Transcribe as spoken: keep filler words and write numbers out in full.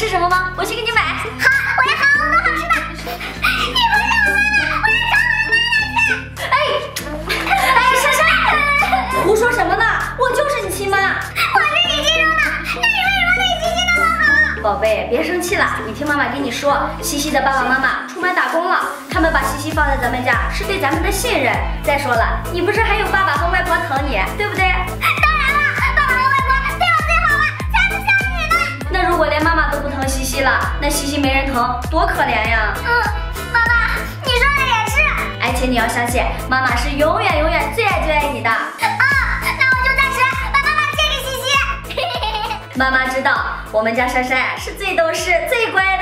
吃什么吗？我去给你买。 好，我要好多好吃的。你不是我妈妈，我要找我妈妈。 哎，哎，珊珊，胡说什么呢？我就是你亲妈。 我是你亲生的，那你为什么对西西那么好？ 宝贝，别生气了，你听妈妈跟你说，西西的爸爸妈妈出门打工了，他们把西西放在咱们家是对咱们的信任。再说了，你不是还有爸爸和外婆疼你，对不对？ 当然了，爸爸和外婆对我最好了，才不像你呢。 那如果连妈妈都不疼西西了，那西西没人疼，多可怜呀！ 嗯，妈妈，你说的也是。 而且你要相信，妈妈是永远永远最爱最爱你的。 啊，那我就暂时把妈妈借给西西。 妈妈知道，我们家珊珊是最懂事、最乖的。